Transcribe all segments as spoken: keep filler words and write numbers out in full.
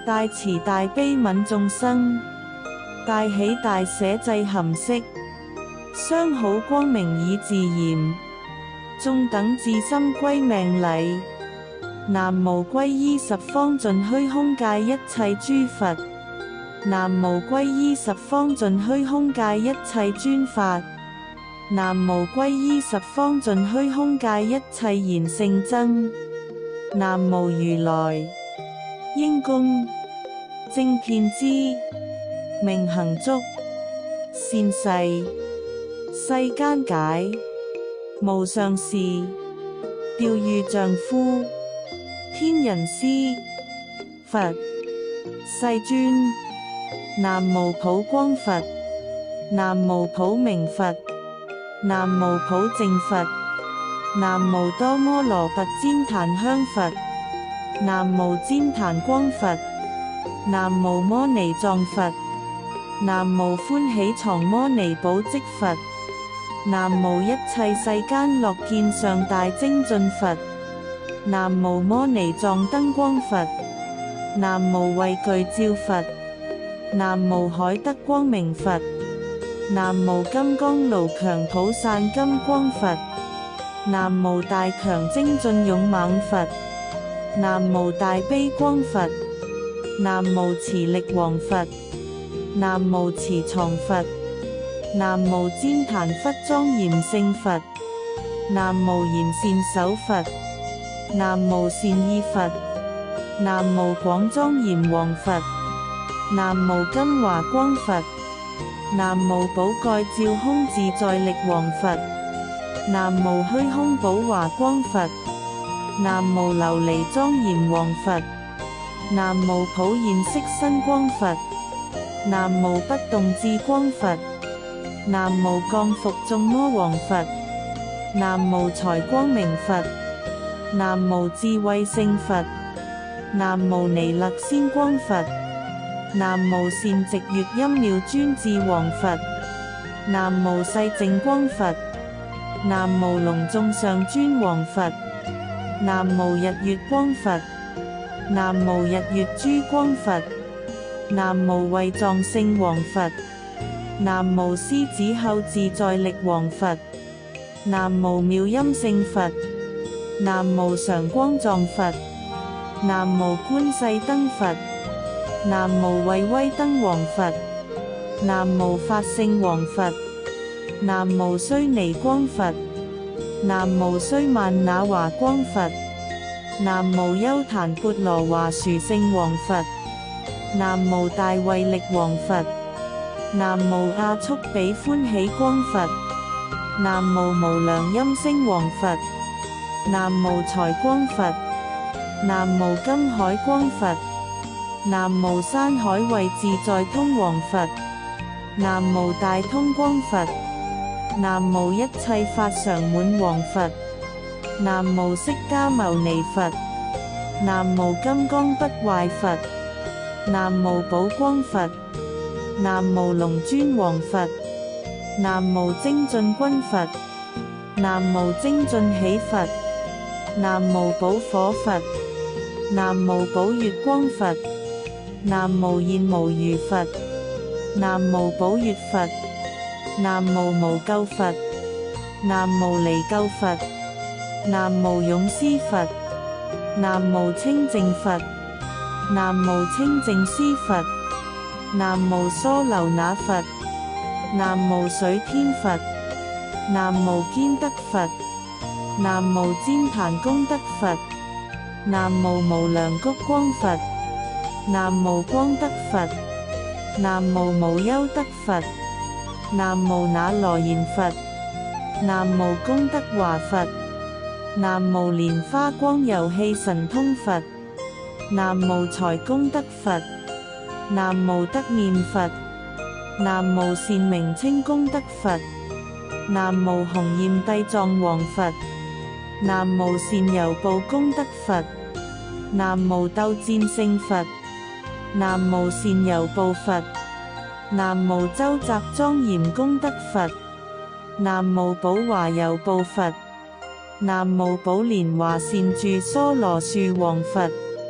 大慈大悲憫眾生，大喜大捨濟含識，相好光明以自嚴，眾等至心歸命禮。南無皈依十方盡虛空界一切諸佛，南無皈依十方盡虛空界一切尊法，南無皈依十方盡虛空界一切賢聖僧，南無如來應供正遍知明行足善逝世間解無上士調御丈夫天人師佛世尊。南無普光佛，南無普明佛，南無普淨佛，南無多摩羅跋旃檀香佛，南無旃檀光佛，南無摩尼藏佛，南無歡喜藏摩尼寶積佛，南無一切世間樂見上大精進佛，南無摩尼藏燈光佛，南無慧具照佛，南無海德光明佛，南無金剛盧強普散金光佛，南無大強精進勇猛佛，南無大悲光佛，南無慈力王佛，南無慈藏佛，南無旃檀佛莊嚴聖佛，南無賢善手佛，南無善意佛，南無廣莊嚴王佛，南無金華光佛，南無寶蓋照空自在力王佛，南無虛空寶華光佛，南無琉璃莊嚴王佛，南無普現色身光佛，南無不動智光佛，南無降伏眾魔王佛，南無財光明佛，南無智慧聖佛，南無彌勒仙光佛，南無善寂月音妙專智王佛，南無世淨光佛，南無龍眾上尊王佛，南無日月光佛，南無日月珠光佛，南無慧藏聖王佛，南無獅子後自在力王佛，南無妙音聖佛，南無常光藏佛，南無觀世燈佛，南無慧威燈王佛，南無法性王佛，南無須彌光佛，南無須曼那華光佛，南無優曇缽羅華殊勝王佛，南無大慧力王佛，南無阿速比歡喜光佛，南無無量音聲王佛，南無財光佛，南無金海光佛，南無山海慧自在通王佛，南無大通光佛，南無一切法常滿王佛，南無釋迦牟尼佛，南無金剛不壞佛，南無寶光佛，南無龍尊王佛，南無精進軍佛，南無精進喜佛，南無寶火佛，南無寶月光佛，南無現無餘佛，南無寶月佛，南無無垢佛，南無離垢佛，南無勇施佛，南無清淨佛，南無清淨施佛，南無娑樓那佛，南無水天佛，南無堅德佛，南無旃檀功德佛，南無無量谷光佛，南無光德佛，南無無憂德佛，南無那羅延佛，南無功德華佛，南無蓮花光遊戲神通佛，南無財功德佛，南無德面佛，南無善名稱功德佛，南無紅焰帝藏王佛，南無善遊步功德佛，南無鬥戰勝佛，南無善遊步佛，南無周集莊嚴功德佛，南無寶華遊步佛，南無寶蓮華善住娑羅樹王佛，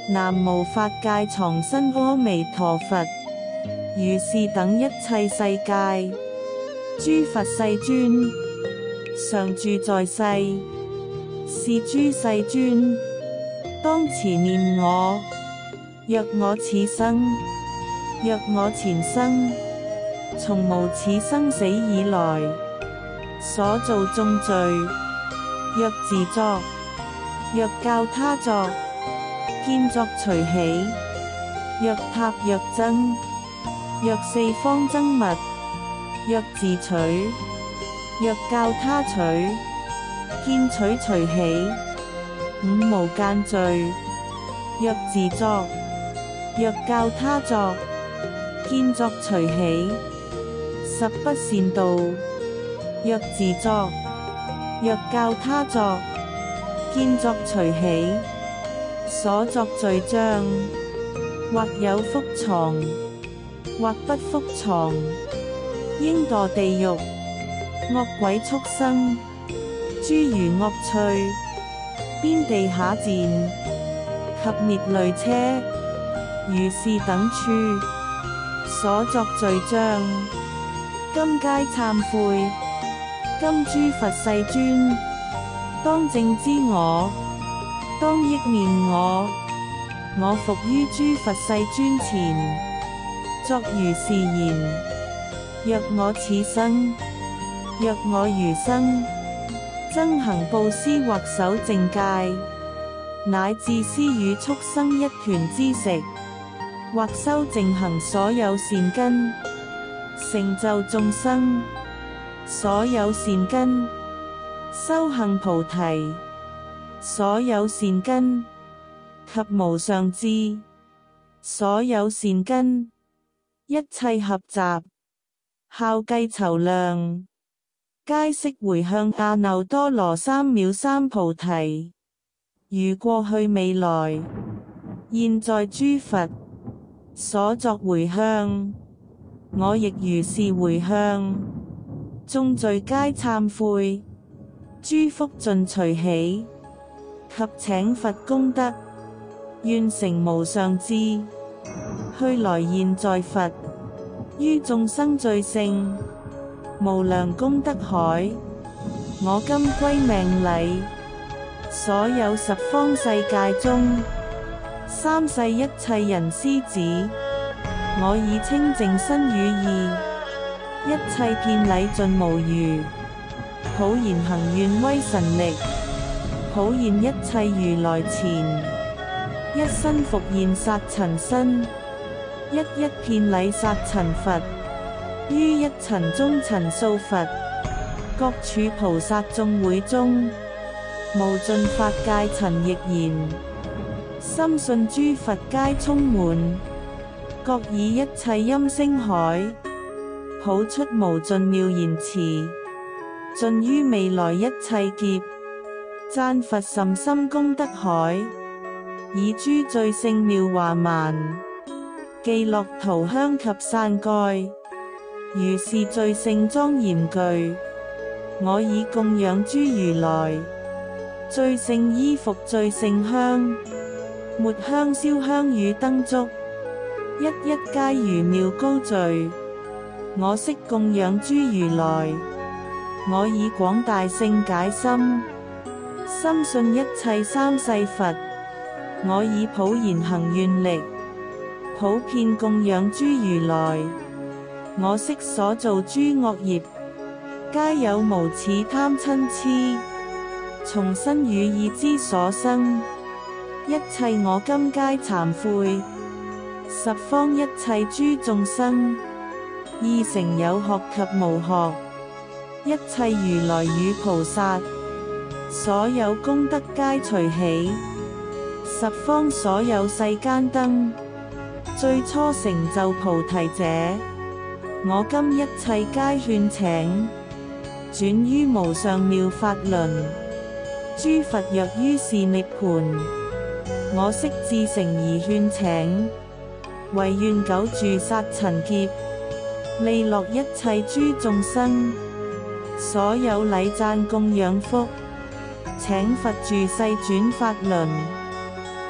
南無法界藏身阿彌陀佛。如是等一切世界，諸佛世尊，常住在世，是諸世尊，當持念我。若我此生，若我前生，從無始生死以來，所造眾罪，若自作，若教他作，見作隨喜，若塔若僧，若四方僧物，若自取，若教他取，見取隨喜，五無間罪，若自作，若教他作，見作隨喜，十不善道，若自作，若教他作，見作隨喜，所作罪障，或有覆藏，或不覆藏，應墮地獄、惡鬼畜生、諸餘惡趣、邊地下賤及滅類車，如是等處，所作罪障，今皆懺悔。今諸佛世尊，當正知我，當憶念我。我復於諸佛世尊前，作如是言：若我此生，若我餘生，僧行布施或守淨戒，乃至施與畜生一拳之食，或修淨行所有善根，成就眾生所有善根，修行菩提所有善根，及無上智所有善根，一切合集，效計籌量，皆悉回向阿耨多羅三藐三菩提。如過去未來現在諸佛所作回向，我亦如是回向。眾罪皆懺悔，諸福盡隨喜，及請佛功德，願成無上智，去來現在佛，於眾生最勝，無量功德海。我今歸命禮，所有十方世界中，三世一切人師子，我以清淨身語意，一切遍禮盡無餘，普賢行願威神力，普現一切如來前，一身復現剎塵身，一一遍禮剎塵佛，於一塵中塵數佛，各處菩薩眾會中，無盡法界塵亦然，深信諸佛皆充滿，各以一切音聲海，譜出無盡妙言辭，盡於未來一切劫，讚佛甚深功德海，以諸最勝妙華鬘，伎樂塗香及傘蓋，如是最勝莊嚴具，我以供養諸如來，最勝衣服最勝香，末香燒香與燈燭，一一皆如妙高聚。我悉供養諸如來，我以廣大勝解心，深信一切三世佛，我以普賢行願力，普遍供養諸如來。我悉所造諸惡業，皆有無始貪嗔癡，從身語意之所生，一切我今皆懺悔。十方一切諸眾生，意成有學及無學，一切如來與菩薩，所有功德皆隨喜。十方所有世間燈，最初成就菩提者，我今一切皆勸請，轉於無上妙法輪。諸佛若於是涅槃，我悉至誠而勸請，唯願久住剎塵劫，利樂一切諸眾生，所有禮讚供養福，請佛住世轉法輪，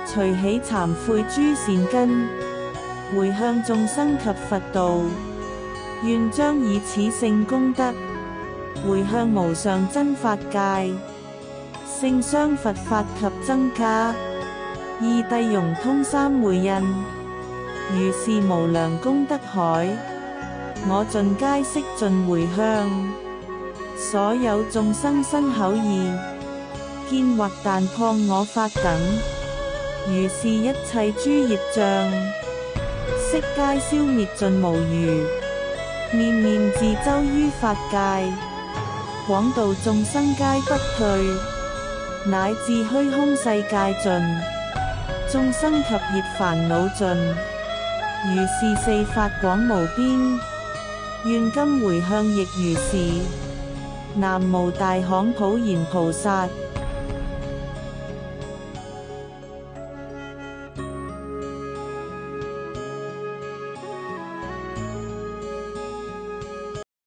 隨喜慚悔諸善根，回向眾生及佛道，願將以此聖功德，回向無上真法界，聖商佛法及僧伽，二諦融通三昧印，如是無量功德海，我盡皆悉盡回向。所有眾生身口意，見惑但破我法等，如是一切諸業障，悉皆消滅盡無餘，念念自周於法界，廣度眾生皆不退，乃至虛空世界盡，眾生及業煩惱盡，如是四法廣無邊，願今回向亦如是。南無大行普賢菩薩。